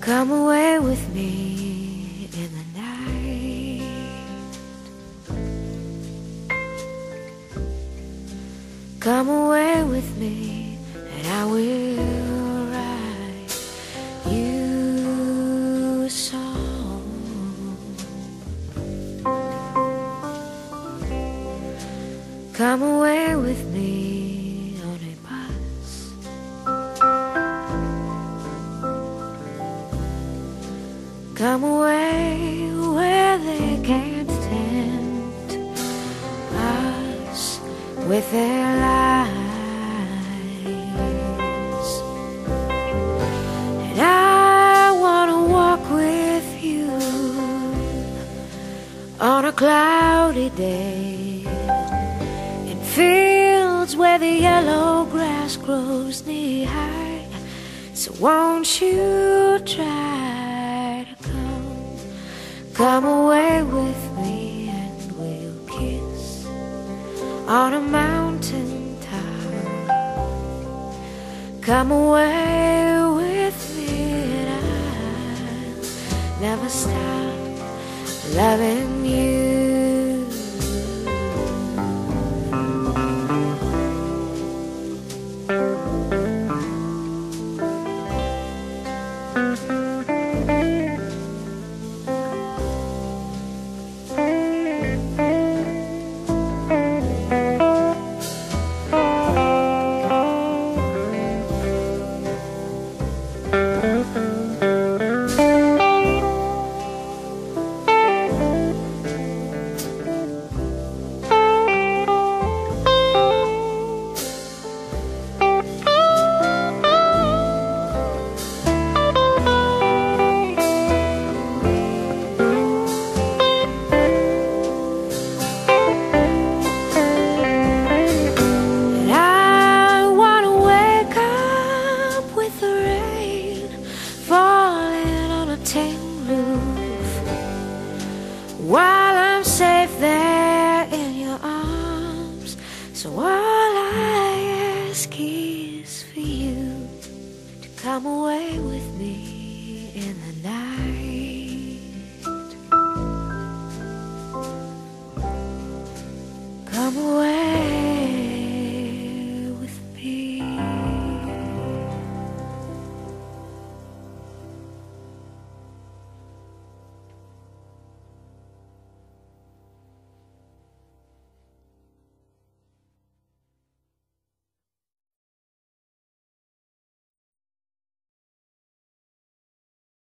Come away with me in the night. Come away with me and I will write you a song. Come away with me on a bus. Come away where they can't tempt us with their lies. And I want to walk with you on a cloudy day in fields where the yellow grass grows knee high. So won't you try to come away with me and we'll kiss on a mountain top. Come away with me and I'll never stop loving you. While I'm safe there in your arms, so all I ask is for you to come away with me in the night.